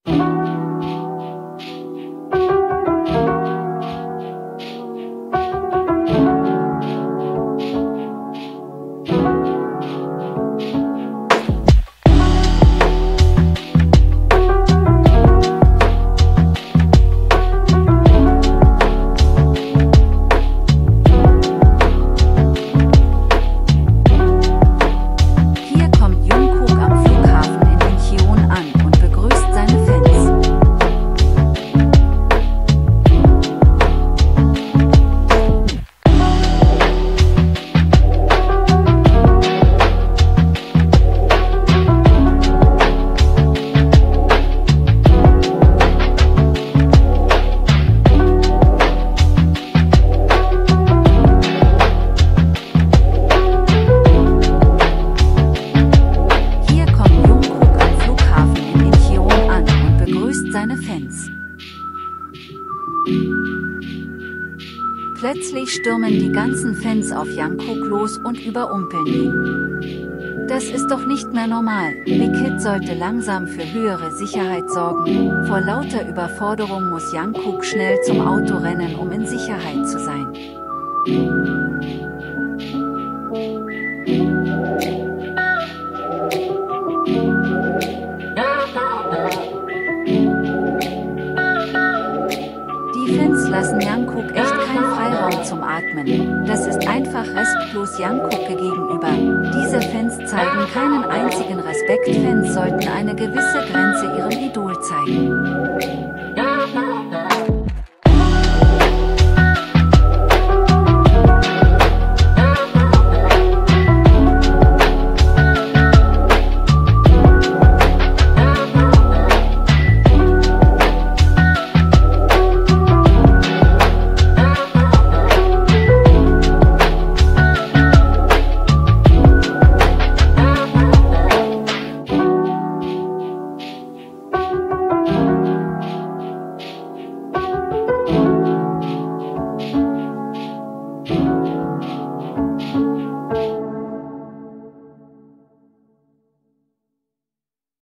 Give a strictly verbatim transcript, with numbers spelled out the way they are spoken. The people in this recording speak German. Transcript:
Plötzlich stürmen die ganzen Fans auf Jungkook los und überrumpeln ihn. Das ist doch nicht mehr normal. Big Hit sollte langsam für höhere Sicherheit sorgen. Vor lauter Überforderung muss Jungkook schnell zum Auto rennen, um in Sicherheit zu sein. Die Fans lassen Jungkook echt keinen Freiraum zum Atmen. Das ist einfach respektlos Jungkook gegenüber. Diese Fans zeigen keinen einzigen Respekt. Fans sollten eine gewisse Grenze ihrem Idol zeigen.